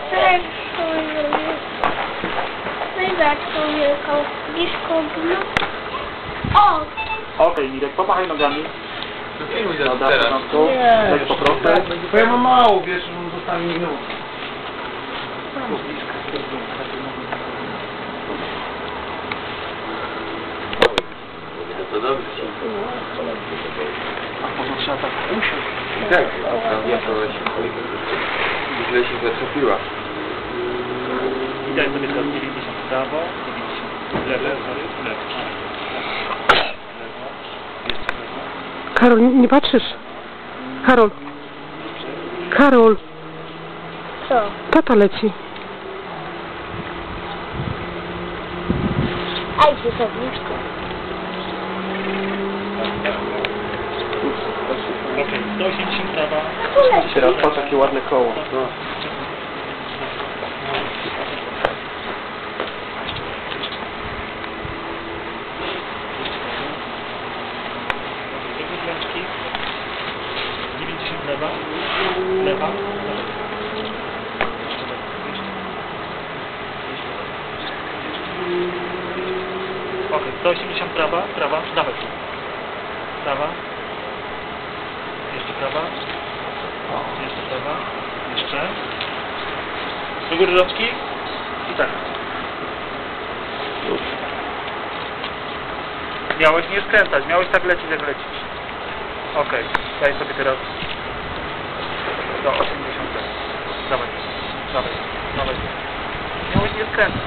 Tak, rybeczką wielką, blisko dno. O! Okej, Mirek, pomachaj nogami. No, da, teraz. porządku. Nie, Tak po prostu. bo ja mam mało, wiesz, on zostanie minut. To dobrze. A może trzeba tak usiąść? Tak, ja to źle się zaczepiła. I daj sobie teraz 90 w prawo, 90 w lewo, w lewo. Jeszcze w lewo. Karol, nie patrzysz? Karol. Karol. Co? Tata leci. Aj, gdzie to blisko. Okej, 180 prawa. Królek. Teraz patrz jakie ładne koło. Ręczki. 90 lewa. Lewa. Okej, 180 prawa, prawa, dawaj. Prawa. Jeszcze prawa. O, jeszcze prawa. Jeszcze. Do góry rączki. I tak. Miałeś nie skręcać, miałeś tak lecieć jak lecisz. Okej, daj sobie teraz do 80. Dawaj, dawaj, dawaj. Miałeś nie skręcać.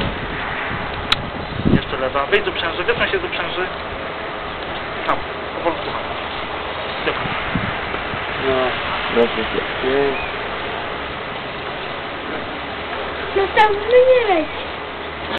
Jeszcze lewa. Wyjdź do przęży, wypnij się do przęży. Tam, powolutku. Wypnij. No, dobrze. Następny nie leci.